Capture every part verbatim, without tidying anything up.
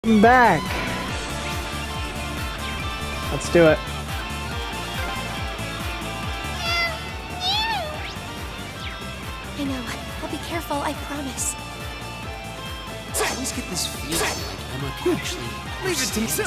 I'm back. Let's do it. I know. I'll be careful, I promise. I always get this feeling like Emma can actually leave it to me.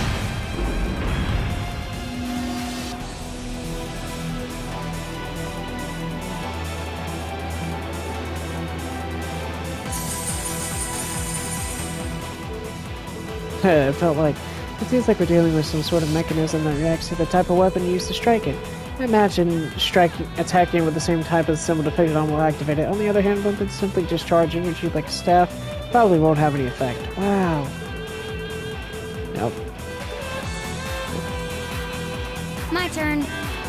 It felt like it feels like we're dealing with some sort of mechanism that reacts to the type of weapon used to strike it. I imagine striking, attacking with the same type as the symbol depicted on will activate it. On the other hand, weapons simply discharging and shoot like a staff probably won't have any effect. Wow. Nope. My turn.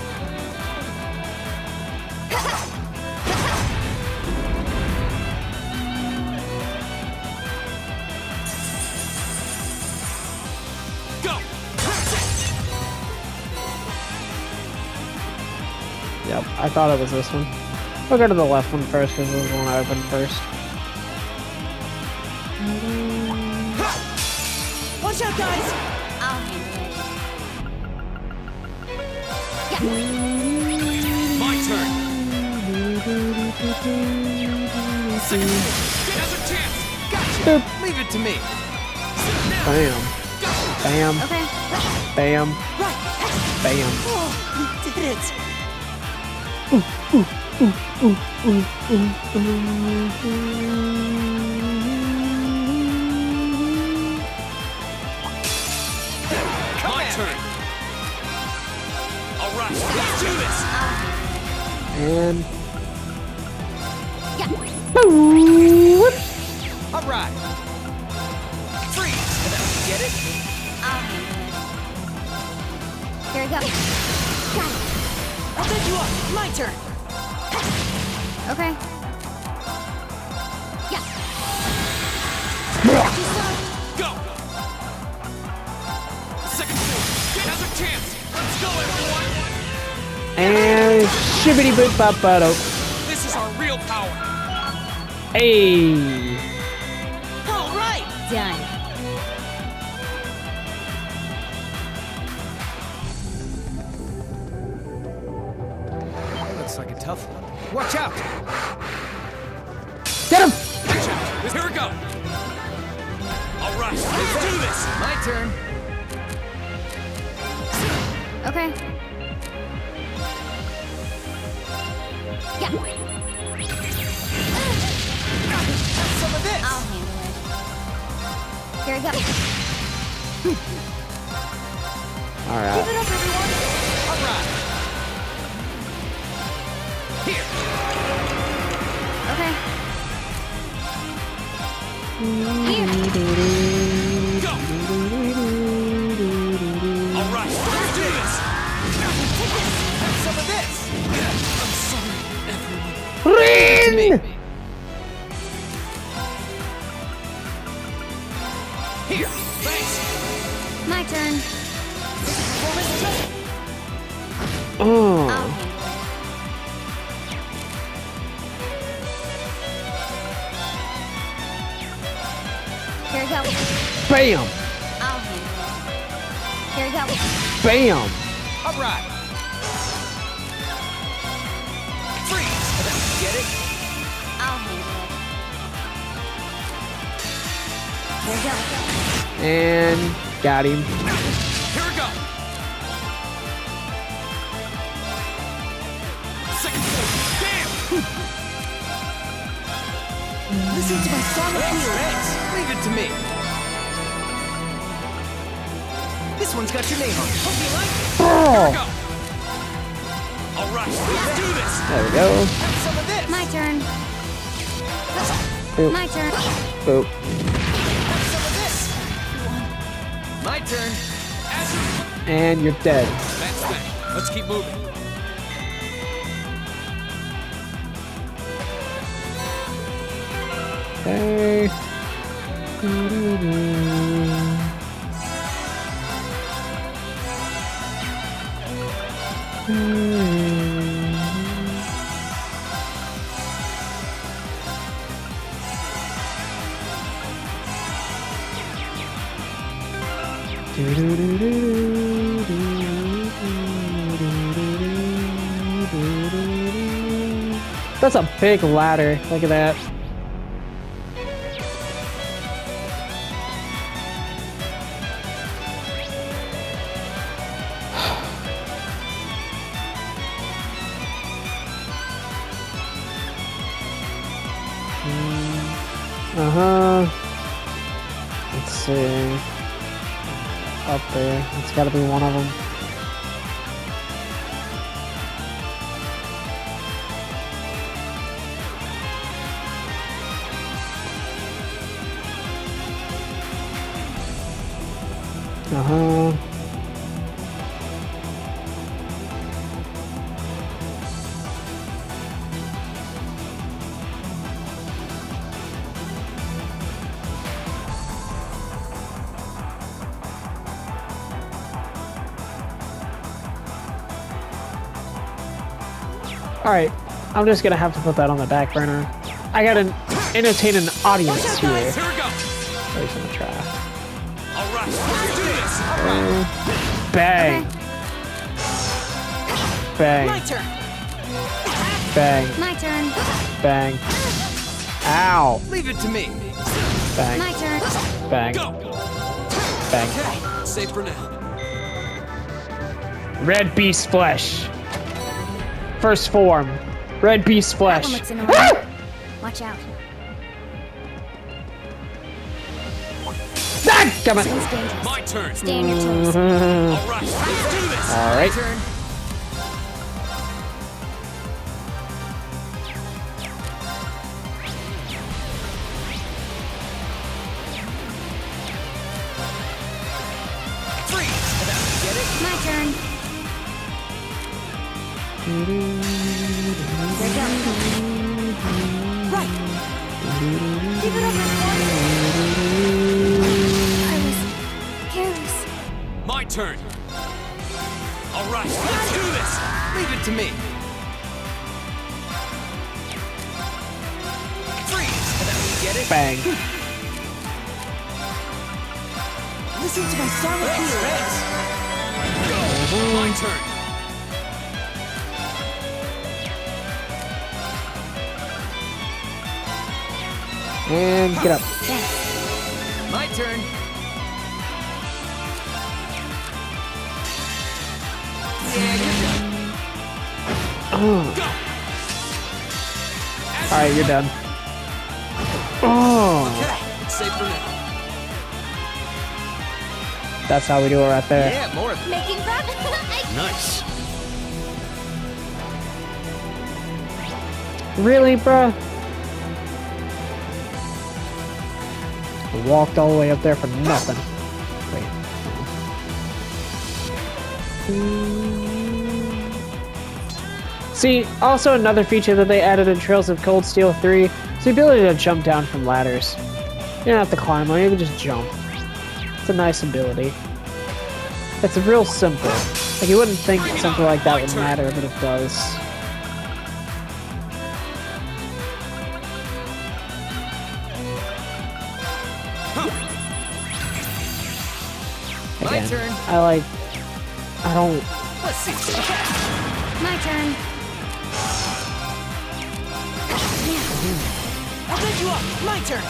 Yep, I thought it was this one. We'll go to the left one first because this is the one I opened first. Watch out, guys! I'll handle it. Yeah. My turn. Second has a chance. Gotcha. Boop. Leave it to me. Bam. Bam. Okay. Bam. Right! Bam. Oh, we did it! My turn. All right, let's do this. And Yeah. All right. Freeze. Get it? I'll handle it. Here we go. Got it. I'll take you up! My turn! Okay. Yeah. Go. Second sword has a chance. Let's go, everyone. and shibbity boop bop botto. This is our real power. Hey. All right! Done. Looks like a tough one. Watch out. Get him. Watch out. Here we go. All right, let's do this. My turn. Okay. Yeah. Some of this! I'll handle it. Here we go. All right. Give it up, everyone! All right. Here. Okay. Here. Go. All right, let's do this. Have some of this! I'm sorry, everyone. To me. Rin. Here. Thanks. My turn. Performance test! I'll Oh. handle it. Here we go. Bam. I'll handle it. Here we go. Bam. All right. Freeze. Get it? I'll handle it. Here we go. And got him. Here we go. Second sword. Damn. Listen to my song of Thanks, fear! thanks. Leave it to me. This one's got your name on it. Hope you like it! Here we Oh. go. All right, let's do this. There we go. Have some of this! My turn. Boop. My turn. Boop. Have some of this! My turn. As And you're dead. That's that. Let's keep moving. Okay. That's a big ladder. Look at that. Uh-huh. Let's see. Up there. It's gotta be one of them. Uh-huh. Alright, I'm just gonna have to put that on the back burner. I gotta entertain an audience here. Here we go. At least I'm gonna try. All right, let's do this. Uh, bang. Bang. My turn. Bang. My turn. Bang. Ow. Leave it to me. Bang. My turn. Bang. Go. Bang. Okay, safe for now. Red beast flesh. First form. Red beast That flesh. one looks annoying. Watch out. Ah, come on. Seems dangerous. My turn. Stay on your toes. All right, let's do this. All right. Turn. Freeze. Get it? My turn. Here we go. Right. Keep it over for I was careless. My turn. All right, let's do this. Leave it to me. Freeze. Get it? Bang. Listen to my song of heroes. Go. My turn. And get up. Thanks. My turn. Yeah, you're done. Oh. Go. All right, you're done. Oh. Okay, it's safe for now. That's how we do it right there. Yeah, more of it. Making progress. Nice. Really, bruh? I walked all the way up there for nothing. Wait. See, also another feature that they added in Trails of Cold Steel three is the ability to jump down from ladders. You don't have to climb on, you can just jump. It's a nice ability. It's real simple. Like, you wouldn't think something like that would matter, but it does. My Again, turn. I like... I don't... Let's see. My turn. I'll take you up. My turn.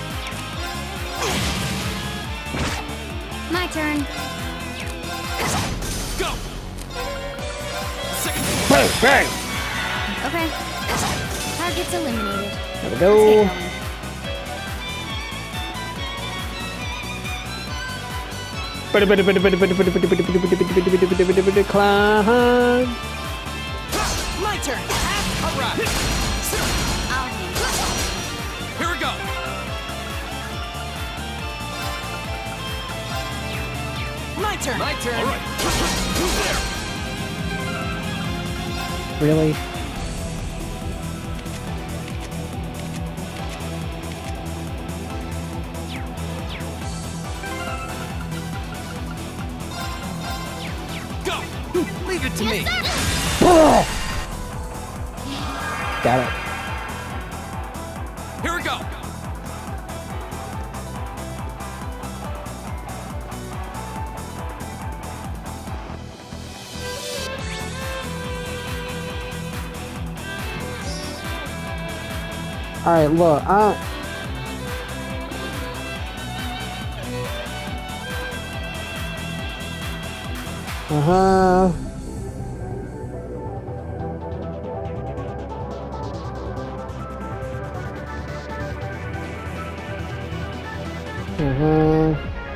My turn. Go. Second. Bang! Bang! Okay. Target's eliminated. There we Let's go. get going. Climb. My turn. All right. I'll handle it. Here we go. My turn. My turn. All right. Who's there? Really? Go. Leave it to me. Got it. Here we go. Alright, look, I... Uh-huh. Uh-huh.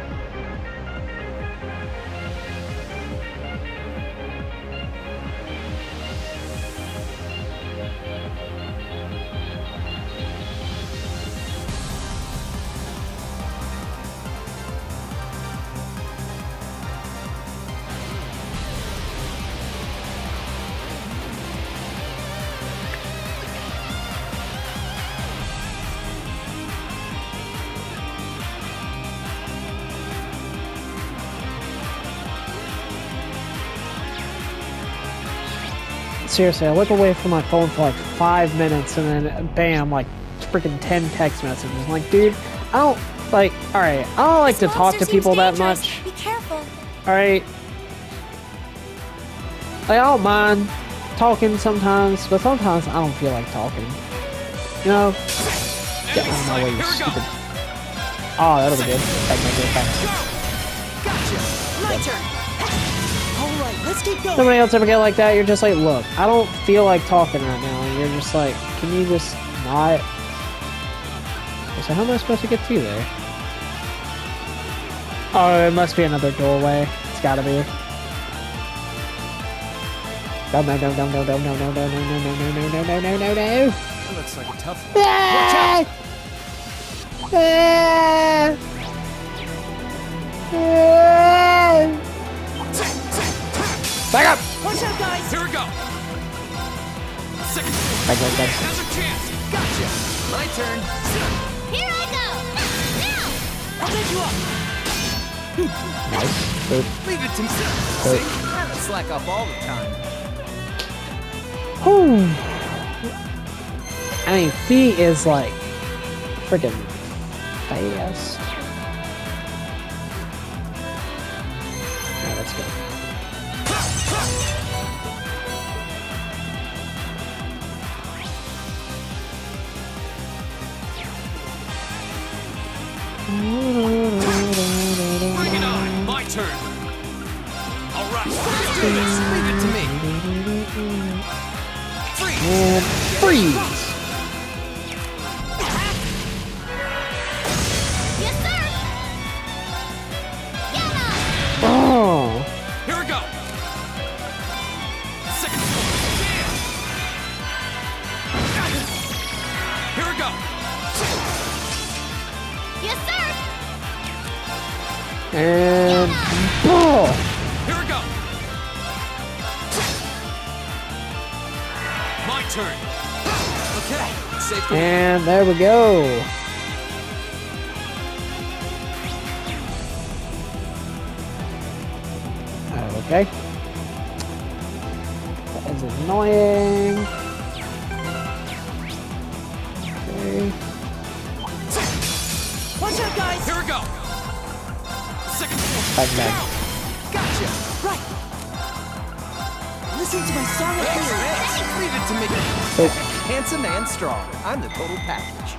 Seriously, I look away from my phone for like five minutes and then bam, like freaking ten text messages. I'm like, dude, I don't like. All right, I don't like to talk to people that much. Be careful. All right, like, I don't mind talking sometimes, but sometimes I don't feel like talking. You know? Get out of my way, you stupid. Oh, that'll be good. Back, back, back, back. Gotcha. My turn. All right, let's keep going. Somebody else ever get like that? You're just like, look, I don't feel like talking right now. And you're just like, can you just not? So how am I supposed to get to there? Oh, it must be another doorway. It's gotta be. No, no, no, no, no, no, no, no, no, no, no, no, no, no, no, no, no, no. That looks like a tough one. Watch out! Back up! Watch out, guys. Here we go. Second. Back, back, back. Another chance. Gotcha. My turn. Here I go. Now. I'll pick you up. Nice. Boop. Leave it to me. Boop. See? I don't slack off all the time. Whew. I mean, Fee is like freaking fast. Alright, let's go. Bring it on. My turn. All right. Let's do this. Leave it to me. Freeze. And freeze! Yes, sir. Get up. Oh! Here we go. Second. Here we go. Yes, sir. And oh! Here we go. My turn. Okay. Safe to And there we go. Okay. That is annoying. Okay. Watch out, guys. Here we go. Second. Back, back. Gotcha. Right. Listen to my song of praise. Leave it to me. Oh. Handsome and strong. I'm the total package.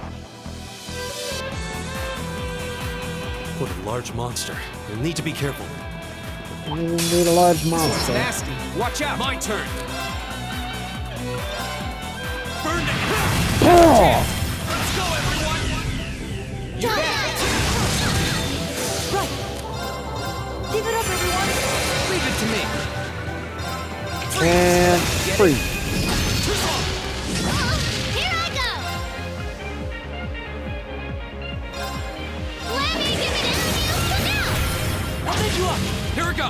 What a large monster. You'll need to be careful. We need a large It's monster. nasty. Watch out. My turn. Burn it. Oh! Let's go, everyone. You bet. Right. Give it up, everyone. Leave it to me. And freeze. Here I go. Let me give it in you now. I'll pick you up. Here we go.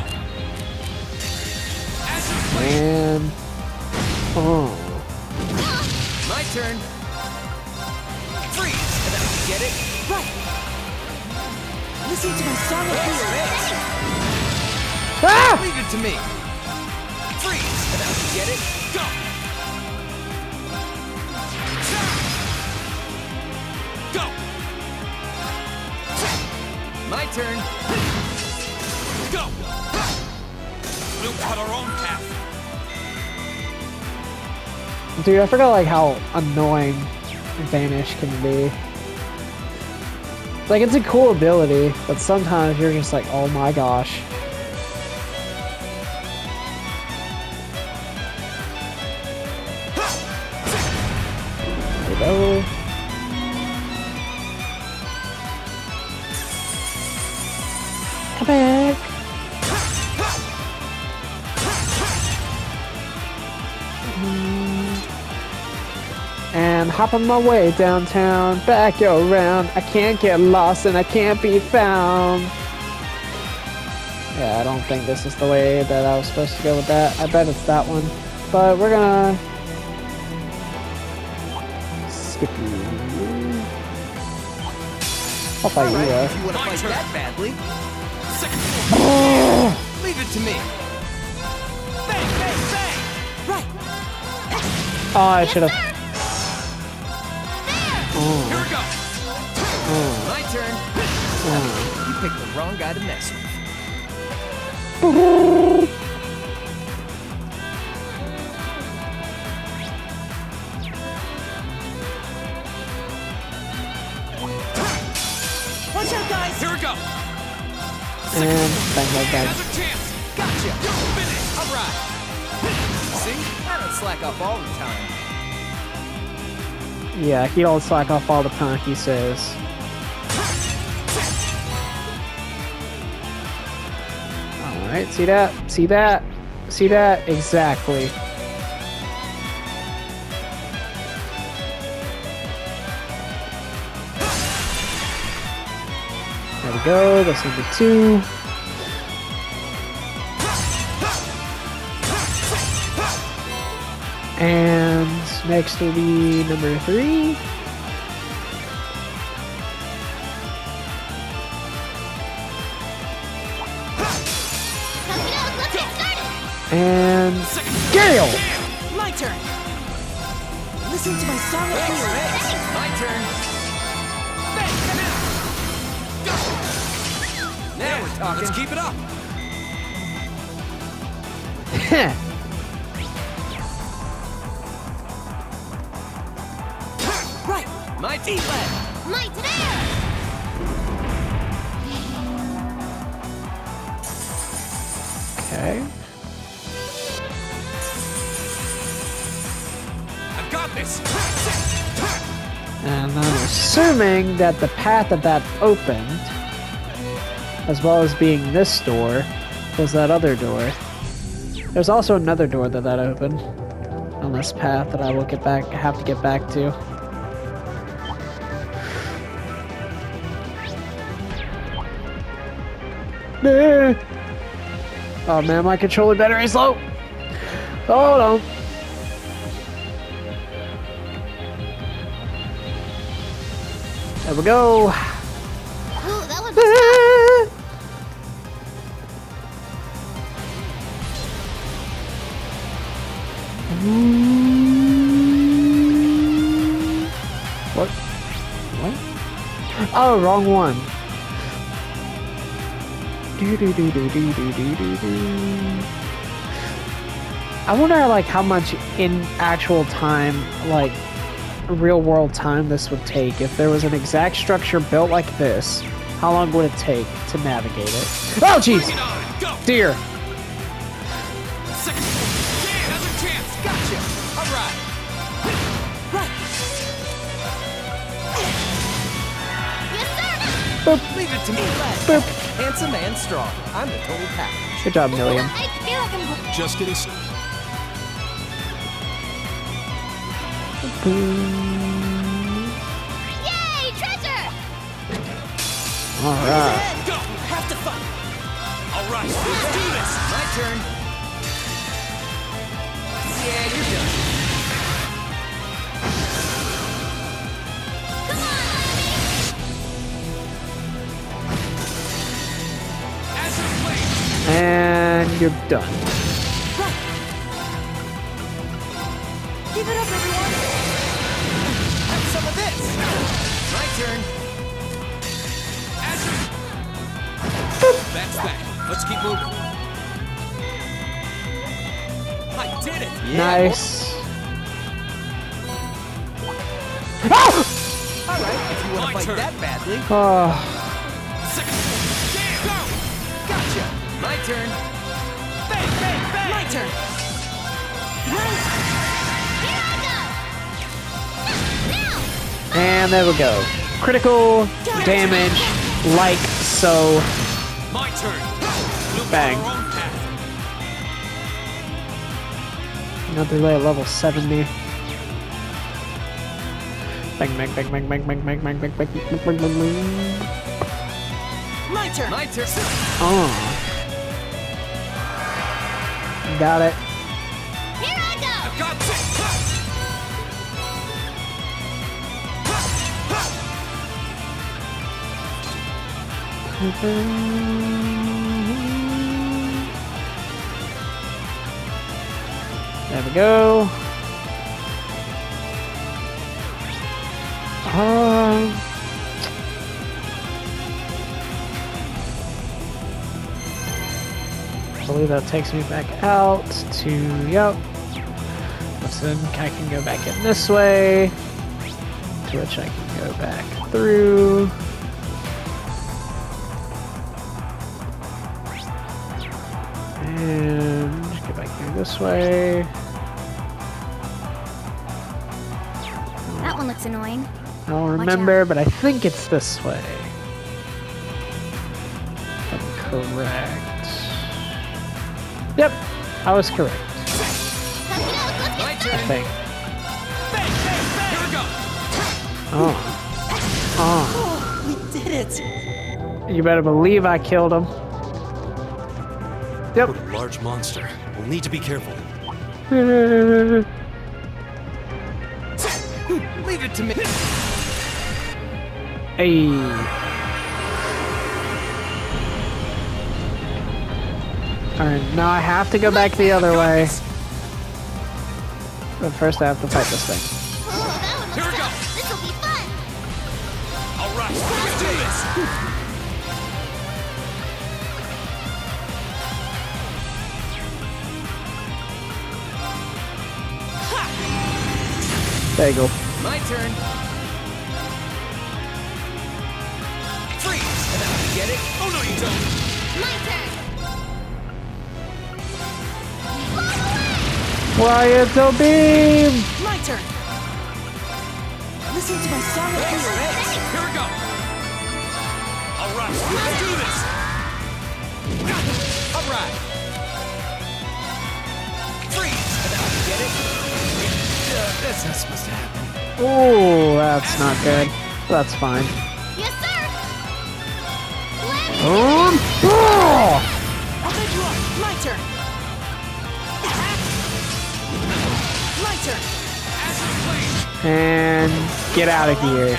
As you play. And oh. My turn. Freeze. Get it? Right. Listen to my song of praise. Ah! Leave it to me. Freeze. Get it? Go. Go. My turn. Go. We'll cut our own path. Dude, I forgot like how annoying Vanish can be. Like, it's a cool ability, but sometimes you're just like, oh my gosh. There we go. Come back. And hopping my way downtown, back around. I can't get lost and I can't be found. Yeah, I don't think this is the way that I was supposed to go with that. I bet it's that one. But we're gonna skip you. I'll fight you Alright, though. if you want to fight that badly. Leave it to me. Bang, bang, bang! Right. Oh, I should have. Here we go. My turn. You picked the wrong guy to mess with. Watch out, guys! Here we go. And bang, bang, bang. Another chance. Gotcha. Finish. All right. See, I don't slack off all the time. Yeah, he don't slack off all the time, he says. Alright, see that? See that? See that? Exactly. There we go, that's number two. And next will be number three. Let's get started. And Gale! My turn. Listen to my song of fear. My turn. Bang, now. Go. Now we're talking. Let's keep it up. Right. My D-Led. My there. Okay. I've got this. And I'm assuming that the path that that opened, as well as being this door, was that other door. There's also another door that that opened on this path that I will get back, have to get back to. Nah. Oh man, my controller battery's low. Hold on. There we go. Ooh, that one was What? What? Oh, wrong one. Do do do do do do do do do. I wonder, like, how much in actual time, like, real world time this would take if there was an exact structure built like this. How long would it take to navigate it? Oh, jeez! Bring it on. Go. Dear. Second. Yeah, another chance. Gotcha. All right. Right. yes, sir. Boop. Leave it to me. Lad. Boop. Handsome and strong. I'm the total package. Good job, Milliam. I feel like I'm. Just getting started. Yay, treasure! Alright. Go. Have to fight. All right. Let's do this. My turn. Yeah, you're done. Come on, As a plate. And you're done. Give it up, everyone. Have some of this. My turn. As a... That's that. Let's keep moving. I did it. Yeah. Nice. Oh! Alright, if you want to My fight turn. that badly. Oh. Damn! Go! Gotcha! My turn. Bang, bang, bang! My turn. Here I go! Now! And there we go. Critical damage, like so. My turn. We'll Bang. follow our own path. Another delay at level seventy. Bang, bang, bang, bang, bang, bang, bang, bang, bang, bang, bang, bang, bang. My turn. My turn. Oh. Got it. Here I go! I've got this. There we go. Um, I believe that takes me back out to, yep. Listen, I can go back in this way, to which I can go back through. And go back through this way. That one looks annoying. I don't Watch remember, but I think it's this way. If I'm correct. Yep, I was correct, Let's get out, let's My get turn. I think. Bang, bang, bang! Here we go. Oh. Oh. We did it! You better believe I killed him. Yep. What a large monster. We'll need to be careful. Leave it to me. Hey. Alright, now I have to go back the other way. But first I have to fight this thing. Oh, that one looks Here we go. tough. This'll be fun. All right, let's do this. There you go. My turn. Freeze! And now you get it? Oh no, you don't. My turn. Rioto beam! My turn. Listen to my song of praise. Here we go. All right, let's do this. All right. Freeze! And now you get it? Uh, that's not supposed to happen. Oh, that's not good. That's fine. Yes, sir. Let Um, oh! I'll make you up. My turn. My turn. And get out of here.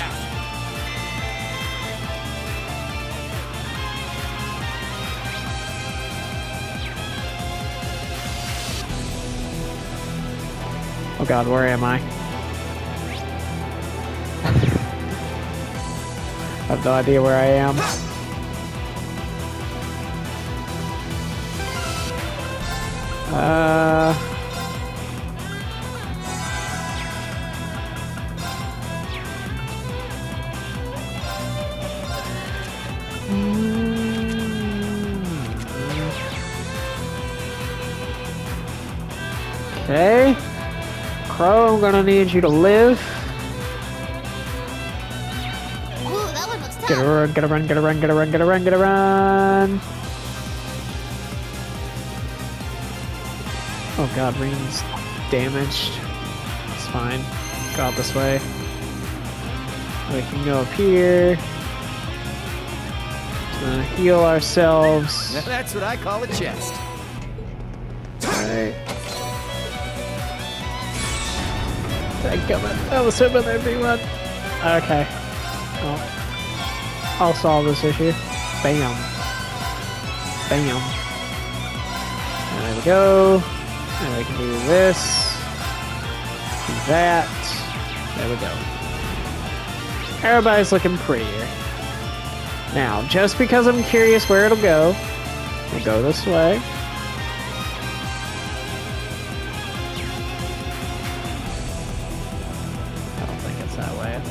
Oh god, where am I? I have no idea where I am. Uh... Okay. Crow, I'm gonna need you to live. Ooh, that one looks tough. Get a run, get a run, get a run, get a run, get a run, get a run. Oh god, Ring's damaged. It's fine. Go out this way. We can go up here. Uh, heal ourselves. Now that's what I call a chest. Alright. Dadgummit. I was hoping there'd be one. Okay. Well, I'll solve this issue. Bam. Bam. And there we go. And we can do this. Do that. There we go. Everybody's looking prettier. Now, just because I'm curious where it'll go, we'll go this way. I don't think it's that way. I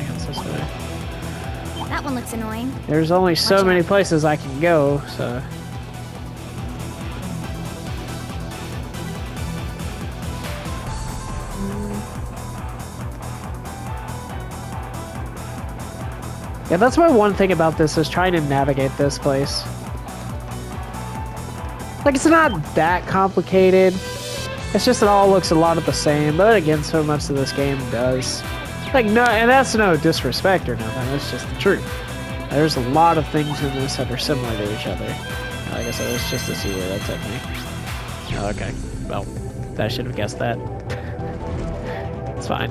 one looks annoying. There's only so Watch many out. places I can go, so. Yeah, that's my one thing about this is trying to navigate this place. Like, it's not that complicated. It's just it all looks a lot of the same, but again, so much of this game does. Like, no, and that's no disrespect or nothing, it's just the truth. There's a lot of things in this that are similar to each other. Like I said, it's just to see where that took me. Oh, okay. Well, I should have guessed that. It's fine.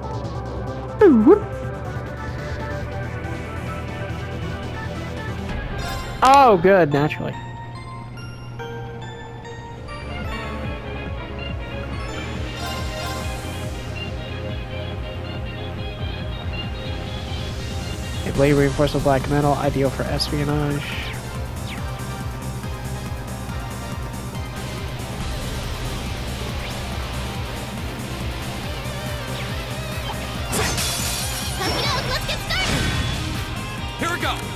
Oh, good, naturally. A blade reinforced with black metal, ideal for espionage. Let's let's get started. Here we go.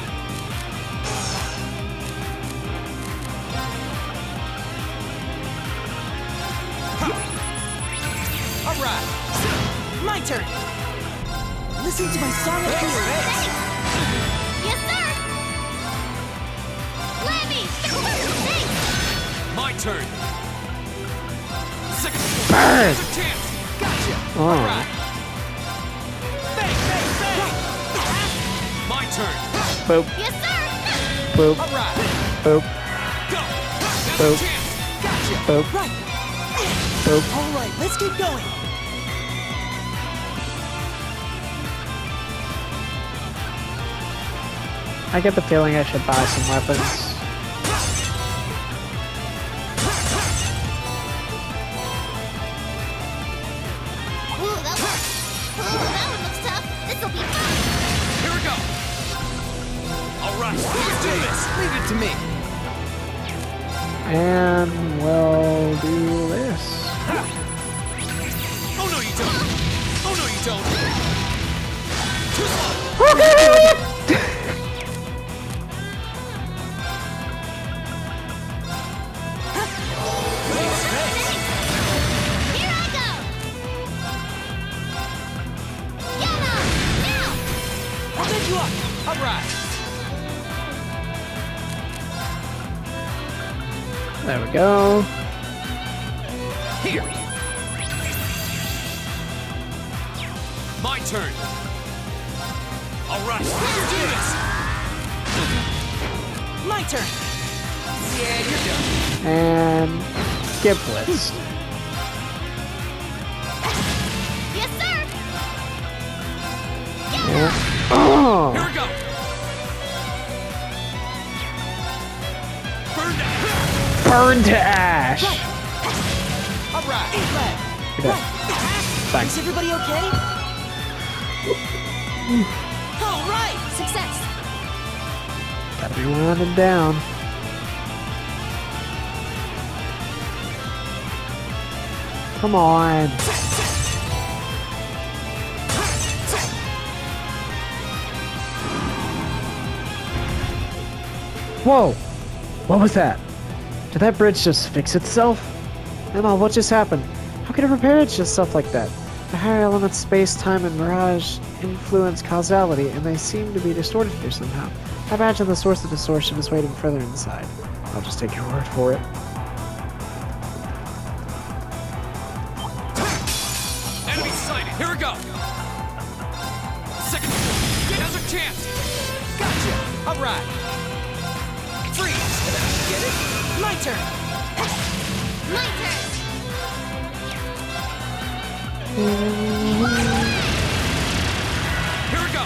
All right. My turn. Listen to my song of praise. Yes, sir. Lemmy. Thanks. My turn. Second. Burn! There's a chance. Gotcha. Oh. All right. Bang, bang, bang. My turn. Boop, Yes, sir. boop, All right. boop, Go. There's Boop. a chance. Gotcha. boop, Right. boop. All right. Let's keep going. I get the feeling I should buy some weapons. Ooh, that one. Ooh, that one looks tough. This'll be fun. Here we go. All right. Let's do this. Leave it to me. And we'll do this. Oh no, you don't. Oh no, you don't. Too slow. Here I go. Get up now. I'll pick you up. All right. There we go. Here. My turn. All right. Let's do this. My turn. Yeah, you're done. And skip blitz. Yes, sir. Yeah. Here Oh! we go. Burn down. Burn to ash! All right. You're dead. Thanks. Is everybody okay? All right. Success. Gotta be rounded down. Come on. Whoa! What was that? Did that bridge just fix itself? Emma, what just happened? How could it repair itself like that? The higher elements, space, time, and mirage influence causality, and they seem to be distorted here somehow. I imagine the source of distortion is waiting further inside. I'll just take your word for it. Enemy sighted. Here we go. Second. Now's our chance. Gotcha. All right. Freeze. Get it? My turn. My turn. Here we go.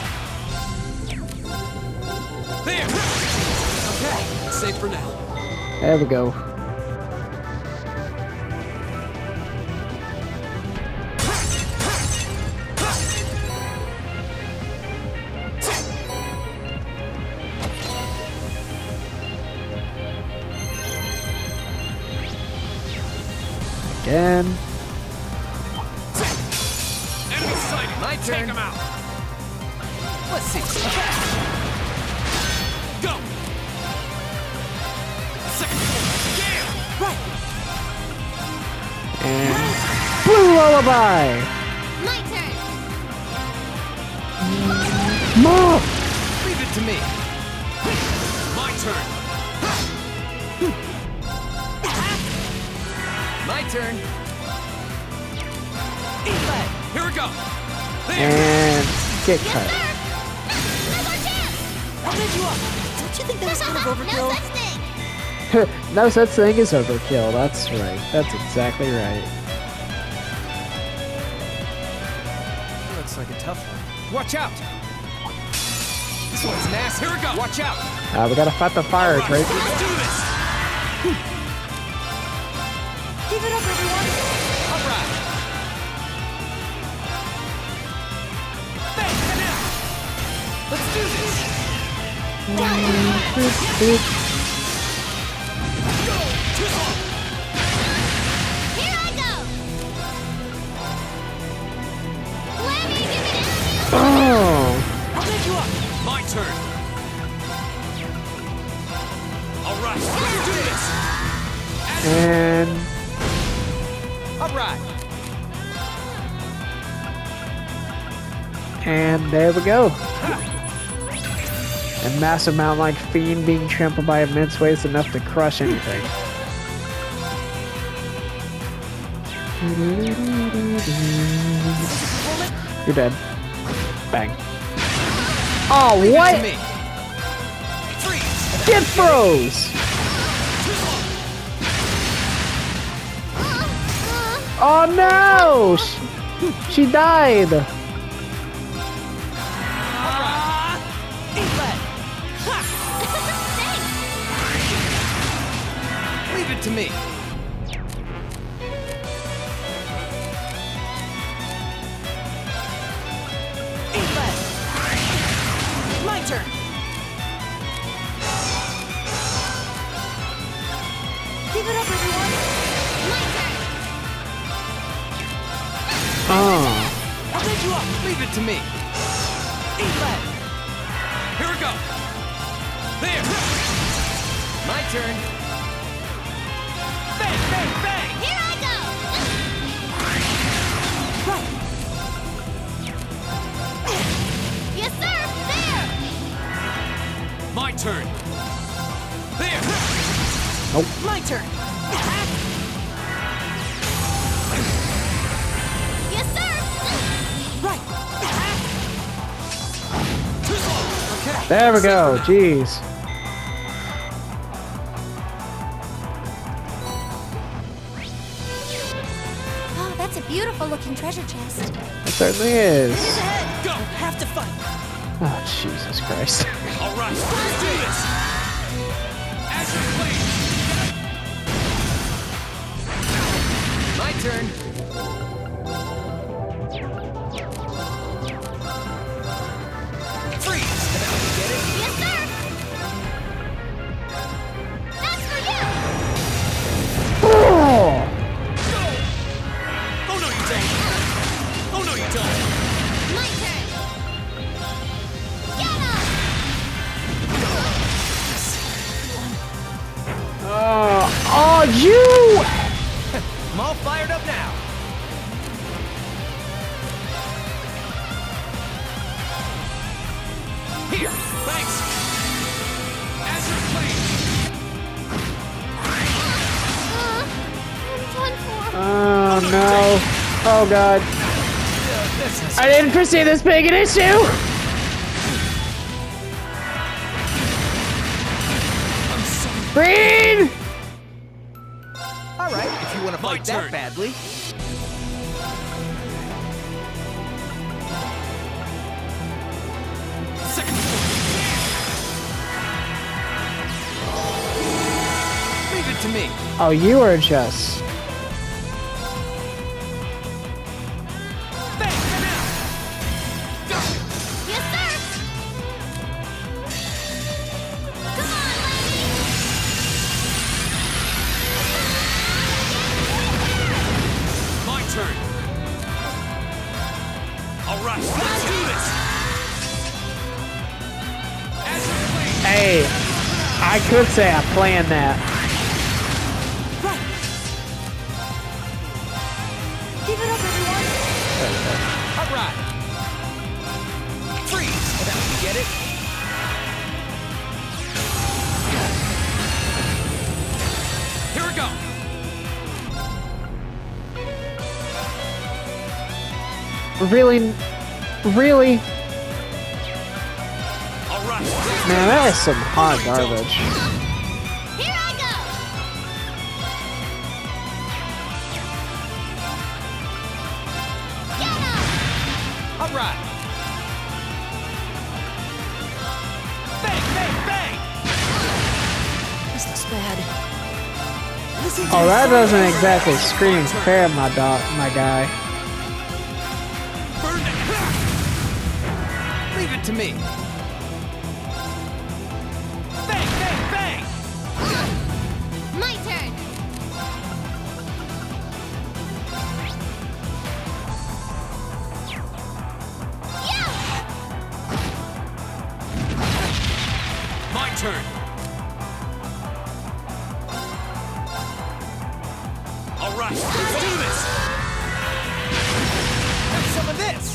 There. Okay. Safe for now. There we go. Again. Enemy sighted. My turn. Take him out. Let's see. Okay. Go! Second forward. Yeah! Right! And Blue Lullaby! My turn. More! Leave it to me. My turn. My turn. Here we go. There. And get cut. Now's our chance. What made you up? Don't you think that was kind of No overkill? such thing. No such thing as overkill. That's right. That's exactly right. Looks like a tough one. Watch out. This one's an ass. Here we go. Watch out. Uh, we gotta fight the fire, Right, Drake. let's do this. Keep it up, everyone! All right. Bang, and out. Let's do this. Go. Too long. Here I go. Let me give it in. Oh! What made you up? My turn. All right. Let's do this. And All right. and there we go. A massive amount like Fiend being trampled by immense waves enough to crush anything. You're dead. Bang. Oh, Leave it what? to me. Freeze. Get froze! Oh no! She, she died! Leave it to me. My turn! Keep it up, everyone! My turn. Oh. What made you up? Leave it to me. Eat lead! Here we go. There. My turn. Bang, bang, bang. Here I go. Right! Yes, sir. There. My turn. There. My turn! Yes, sir. Right! Too slow. Okay. There we go, jeez. Oh, that's a beautiful looking treasure chest. It certainly is. Ahead! Go. Have to fight! Oh, Jesus Christ. All right. Let's do this. As you please. My turn. Freeze. Now you get it. Yes, sir. That's for you. Oh! Go. Oh no, you don't. Oh no, you don't. My turn. Get up. Oh, oh, you! I'm all fired up now. Here, thanks. As you please. Uh, I'm done for. Oh, no. Oh, God. This is I didn't foresee this big an issue! Green! all right. If you want to fight that badly. Second. Leave it to me. Oh, you are just... Bang, and out. Go. Yes, sir. Come on, lady. My turn. All right, let's do this. As you please. Hey, I could say I planned that. Right. Give it up, everyone. All right. Freeze. You get it? Here we go. Really? Really? All right. Man, that is some hot garbage. Here I go! Get up! All right. Bang, bang, bang. This looks bad. Listen to Oh, my that song doesn't appeal. exactly scream fair, my dog, my guy. Burn it. Leave it to me. Bang, bang, bang. My turn! Yeah! My turn. All right, let's do this. Have some of this.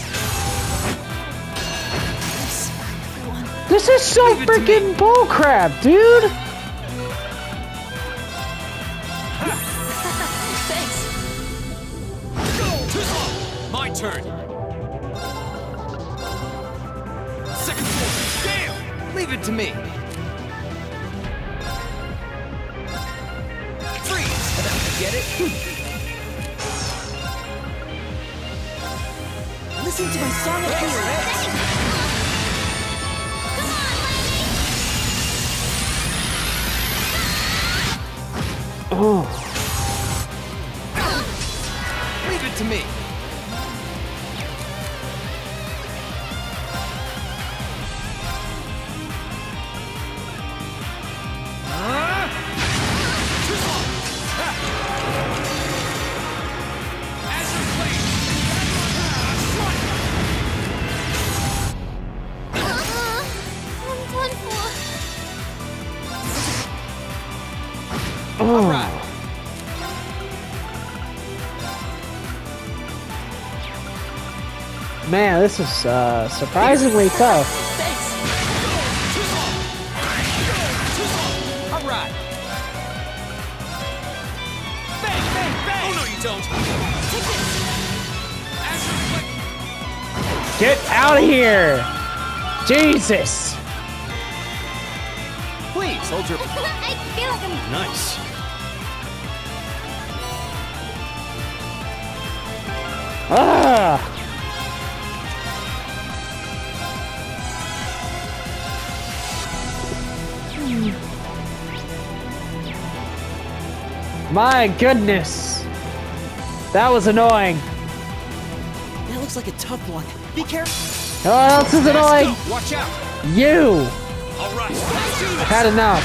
This is so Leave it to me. freaking bullcrap, dude! Thanks. Go. My turn. Second floor. Damn. Leave it to me. Freeze. Get it? Listen to my song appeal. Oh, Leave it to me. Uh, I'm done for. oh. Right. Man, this is uh, surprisingly tough. Thanks. All right. Bang, bang, bang. Oh, no, you don't. Get out of here! Jesus! Please, hold your... I feel like I'm... Nice. Ah! My goodness! That was annoying. That looks like a tough one. Be careful. Who else is annoying? Watch out. You! All right, let's do I've this. had enough.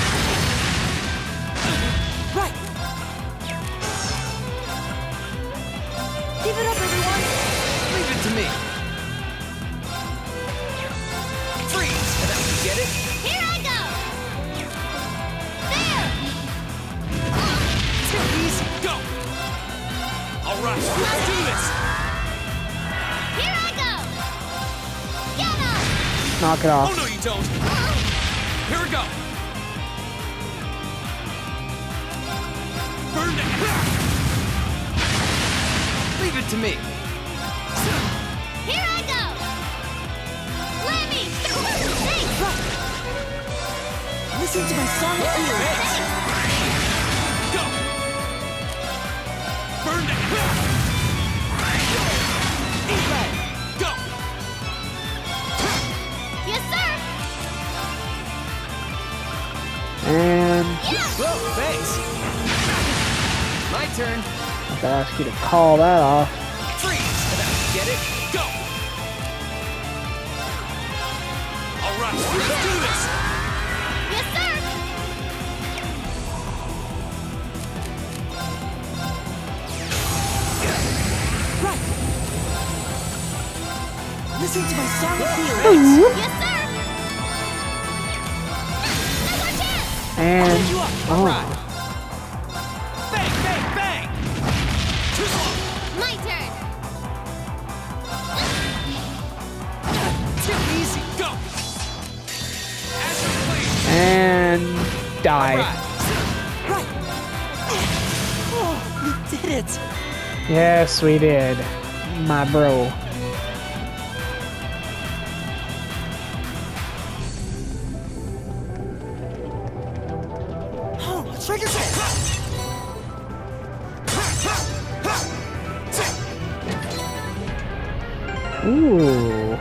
Right. Give it up, everyone. Leave it to me. Freeze. Get it? Here I go! There! Too easy. Go. All right, let's do this. Here I go! Get up! Knock it Oh, off. no, you don't. Here we go. Burn it. Leave it to me. Here I go! Lammy! Thanks! Listen to my song appeal. Go. Burn it. Eat that. Go. Yes, sir! And Whoa, thanks. My turn. I have to ask you to call that off. Freeze. Get it? Go. All right, let's do this. Yes, sir! Right. Listen to my song appeal. Yes, sir! Now's our chance! And You up. oh, Alright. Bang, bang, bang. Too slow. My turn. Too easy. Go. As you please. and die. Right. Right. Oh, we did it. Yes, we did, my bro. Oh, a trigger set. Ooh.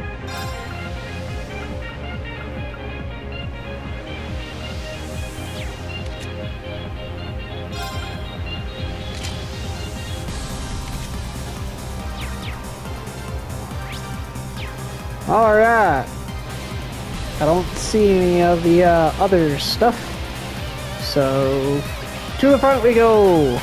All right. I don't see any of the uh, other stuff, so to the front we go.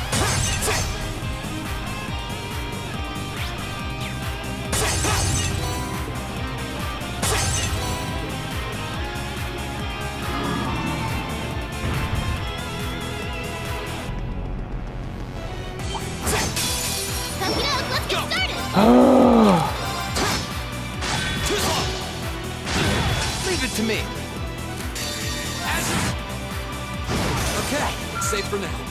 Suck it up. Let's get started. Oh. Too slow. Leave it to me. As okay, it's safe for now.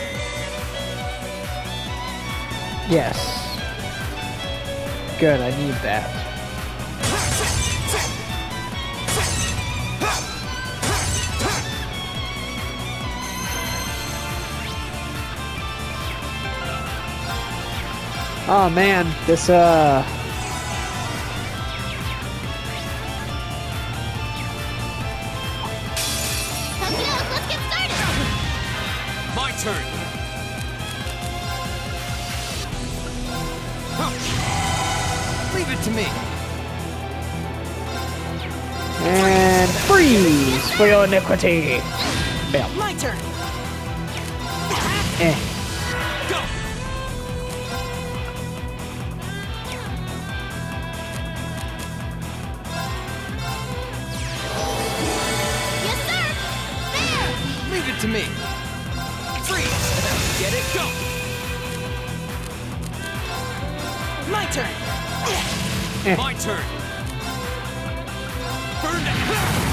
Yes. Good, I need that. Oh man, this uh Suck it up. Let's get started. My turn. Huh. Leave it to me. and freeze for your iniquity. Bam. My turn. Eh. Go. Yes, sir. There. Leave it to me. Freeze. Get it? Go. My turn. Eh. My turn. Burn it.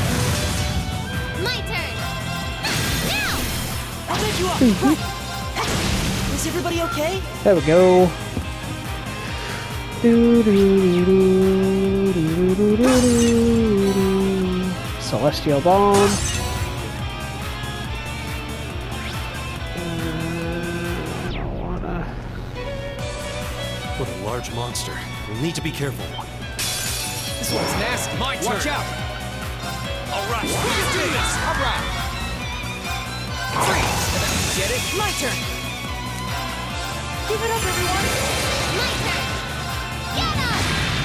My turn. Now. I'll take you up. Right. Is everybody okay? There we go. Do, do, do, do, do, do, do, do. Celestial Bomb. Uh, I don't wanna. What a large monster. We'll need to be careful. This one's nasty. My turn. Watch out. All right. Let's do this. All right. Freeze. Get it? My turn. Give it up, everyone. My turn. Get up.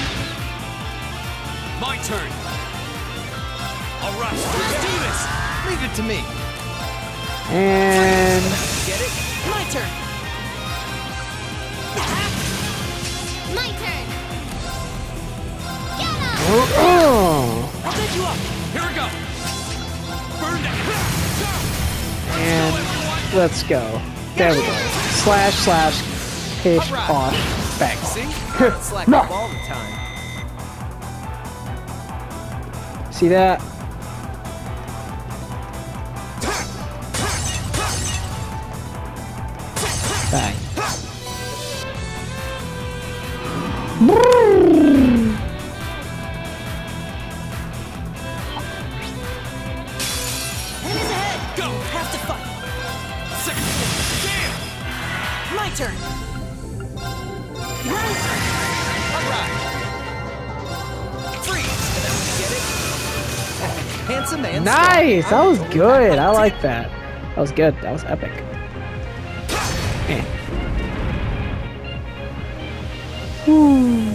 My turn. All right. Let's do this. Leave it to me. And Get it? My turn. My turn. Get up. oh, I'll take you up. Here we go. Burn it. and let's go. There we go. Slash slash pish Alright. posh bang. See? It's like No. all the time. See that? Bang. Enemies ahead. Go. Have to fight. Second. Damn. My turn. All right. Freeze. Get it? Handsome and Nice! strong. That was I'm good. I going like that. That was good. That was epic. Eh. Whew.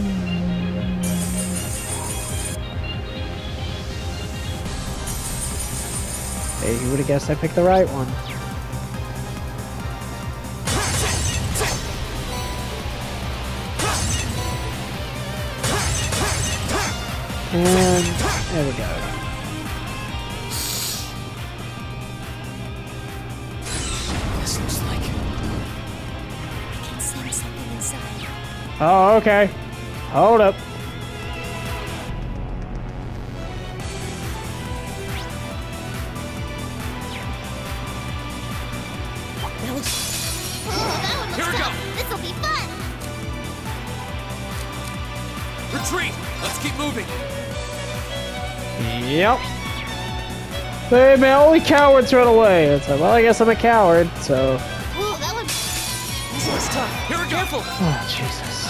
Hey, who would have guessed I picked the right one? And there we go. this looks like. I can sense something inside. Oh, okay. Hold up. That looks... Oh, that one looks Here we tough. go. This'll be fun. Retreat! Let's keep moving. Yep. Hey man, only cowards run away. It's like, well, I guess I'm a coward, so. Oh, that one. This one's tough. Here we go. Careful. Oh, Jesus.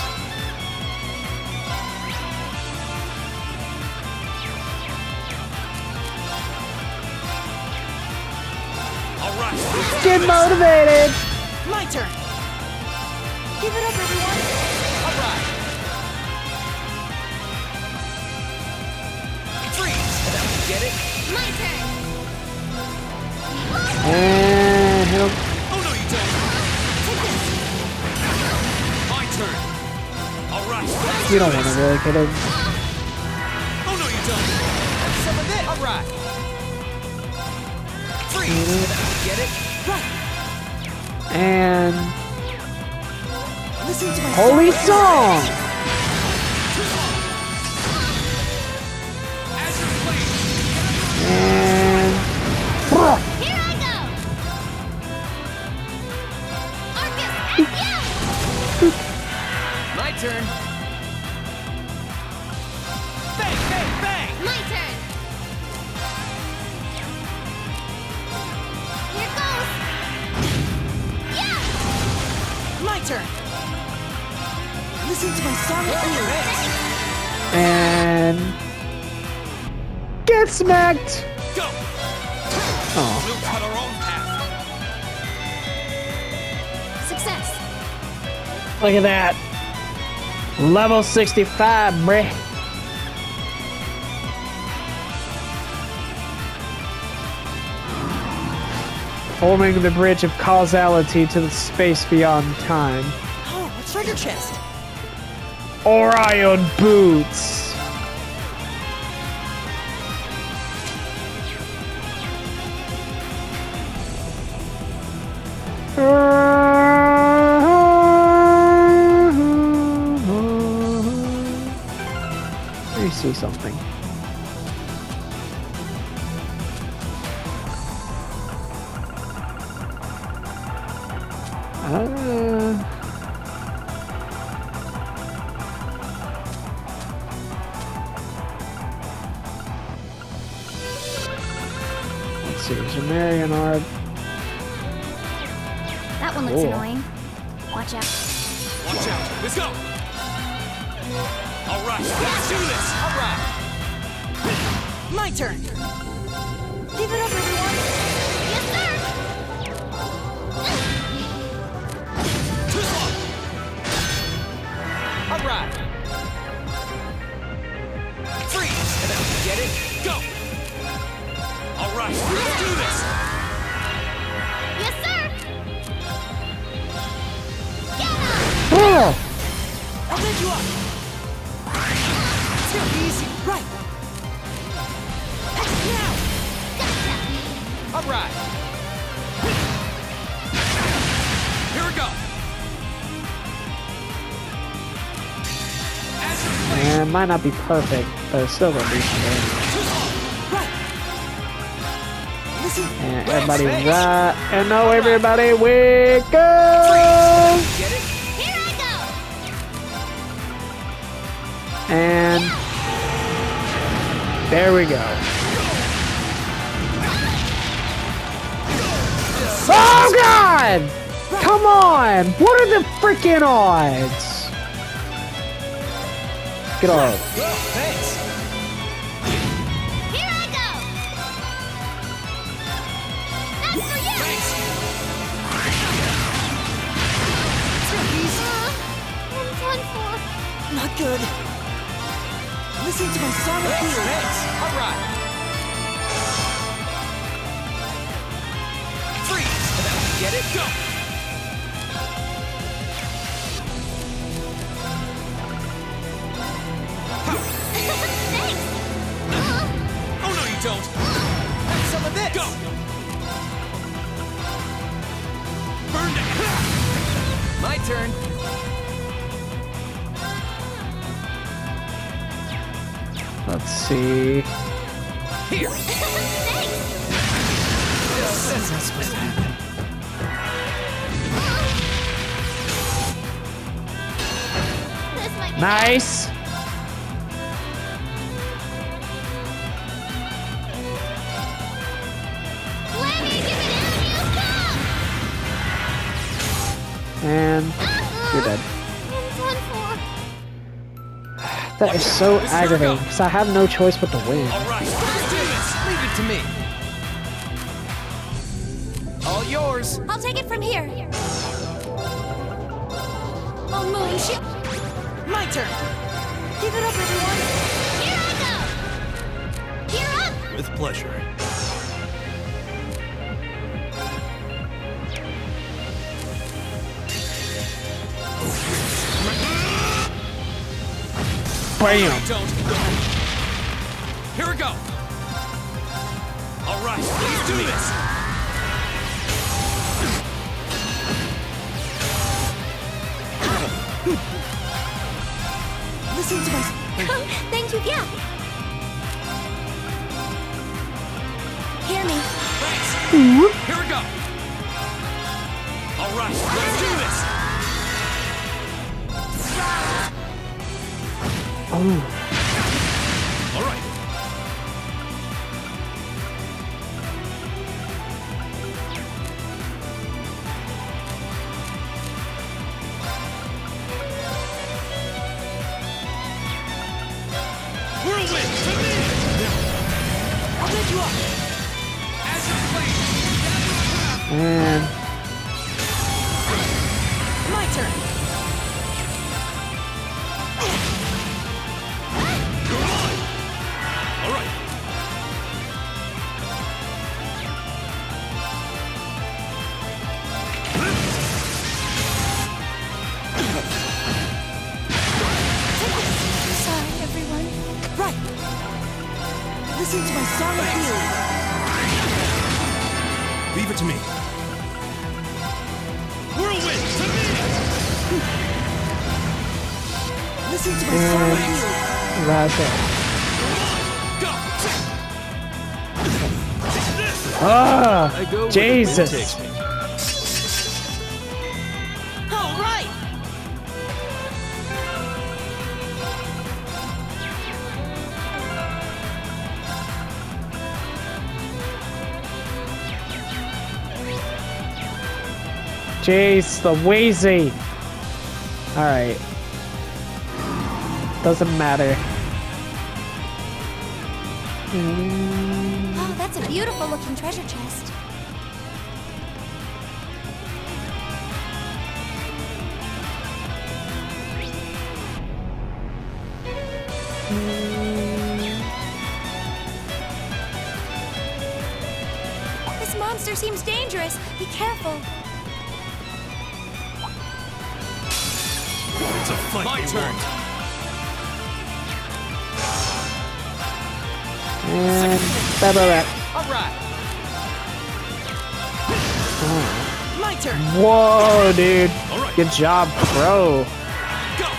All right. Get motivated! My turn. Give it up, everyone. All right. Freeze! That get it? My turn. And hit him. Oh no, you don't. My turn. All right. You don't want to really hit him. Oh no, you don't. That's some of it. All right. Freeze! That get it? Right. And Listen to my holy song. song! As you're playing. And Here I go. Arcus, at you. My turn. Bang, bang, bang. My turn. Here goes. Yeah. My turn. Listen to my sonic ears. and get smacked. Go! Oh, We'll cut our own path. Success. look at that. Level sixty-five, bruh. Forming the bridge of causality to the space beyond time. Oh, a treasure chest. Orion boots. Let me see something. Uh, let's see, there's a Marion Art. That one looks Cool. annoying. Watch out. Watch out. Let's go. All right. Let's do this. All right. My turn. Give it up, everyone. Yes, sir. Too long. All right. Freeze. And then we get it. Go. All right. Let's do this. Yes, sir. Get him. Oh! I'll bend you up. It's gonna be easy. Right. Now. Gotcha. All right. Here we go. As you're playing. And it might not be perfect, but it's still gonna be some damage. Too long. Right. Listen. And everybody right, and now everybody, we go! Get it? Here I go. And there we go. Oh God! Come on! What are the freaking odds? Get off. Whoa, thanks. Here I go. That's for you. It's gonna be easy. Uh, I'm done for. Not good. Listen to my sonic Thanks, ears. thanks. All right. Freeze. And then we get it. Go. Thanks. Uh, Oh no, you don't. Have some of this. Go. My turn. Let's see. Here. That's not supposed to happen. This might be Nice. Let me give it down, you come! And you're dead. I'm done for. That is so aggravating, because I have no choice but to win. All right, let's do this. Leave it to me. All yours. I'll take it from here. Oh, Moon, shit. My turn. Give it up, everyone. Here I go. Here up. With pleasure. Bam! Don't. Here we go. All right, let's do this. Listen to my... Thank you, yeah. Hear me. Thanks. Here we go. All right, let's do this. Oh, All right. Whirlwind to me. I'll get you up. As you please. and My turn. You're on. All right. Sorry, everyone. Right. Listen to my song of healing. Leave it to me. Whirlwind to me. Listen to my song of healing. that's it. Go. Ah, I go where the wind Jesus. takes me. All right. Jeez, the Wheezy. Alright. Doesn't matter. Oh, that's a beautiful looking treasure chest. This monster seems dangerous. Be careful. It's a fight. My turn. And blah, blah, blah. All right. My turn. Whoa, dude. All right. Good job, bro. Go.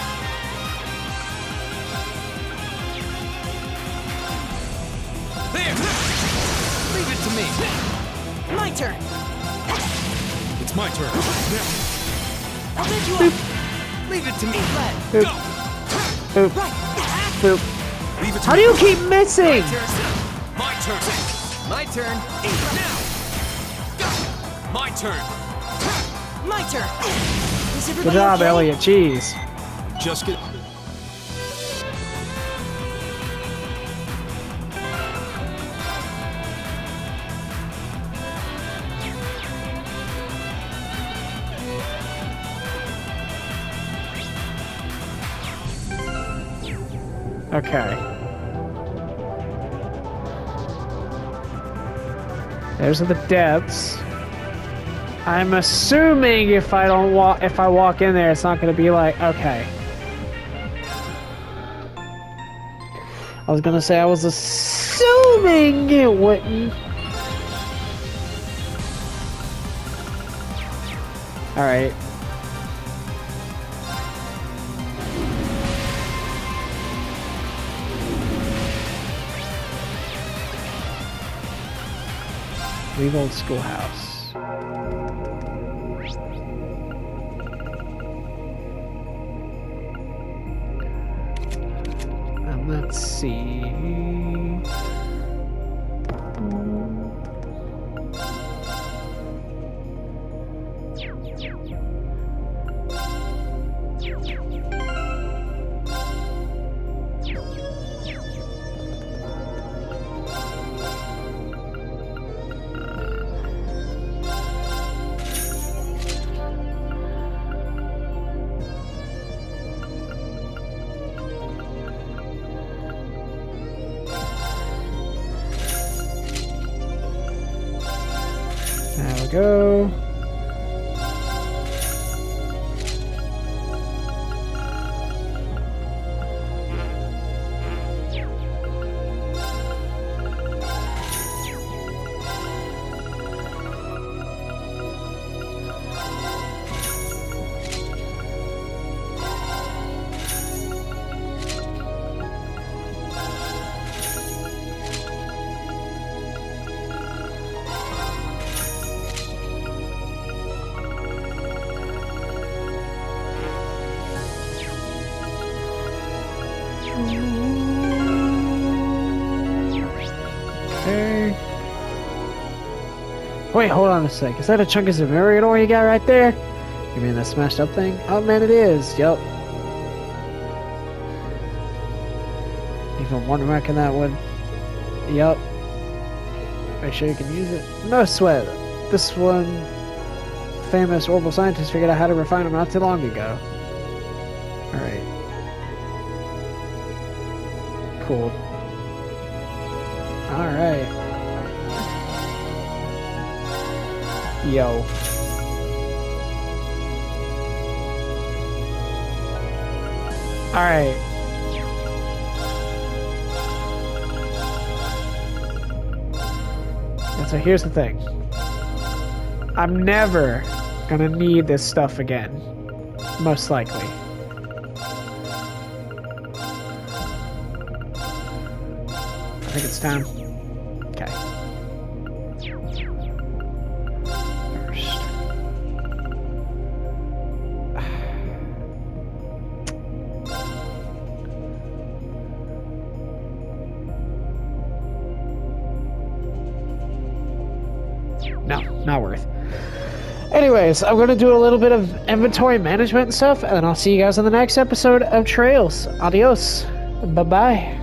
There. Leave it to me. My turn. It's my turn. I'll get you up. Leave it to me. Let. Boop, Go. boop, Right. boop. Leave it to How me. do you keep missing? My turn. My turn. Now. Go. My turn. My turn. Is Good everybody job, okay? Elliot. Jeez. Just get. Okay. Those are the depths. I'm assuming if I don't walk, if I walk in there, it's not going to be like, okay. I was going to say I was assuming it wouldn't. All right. Leave old schoolhouse. And let's see. There we go. Okay. Wait, hold on a sec. Is that a chunk of Zemurian ore you got right there? You mean that smashed up thing? Oh man, it is. Yup. Even one wreck in that one. Yup. Are you sure you can use it? No sweat. This one famous orbital scientist figured out how to refine them not too long ago. Alright. Cool. Alright. Yo. Alright. And so here's the thing. I'm never gonna need this stuff again. Most likely. I think it's time. Okay. First. No, not worth. Anyways, I'm going to do a little bit of inventory management and stuff, and then I'll see you guys on the next episode of Trails. Adios. Bye-bye.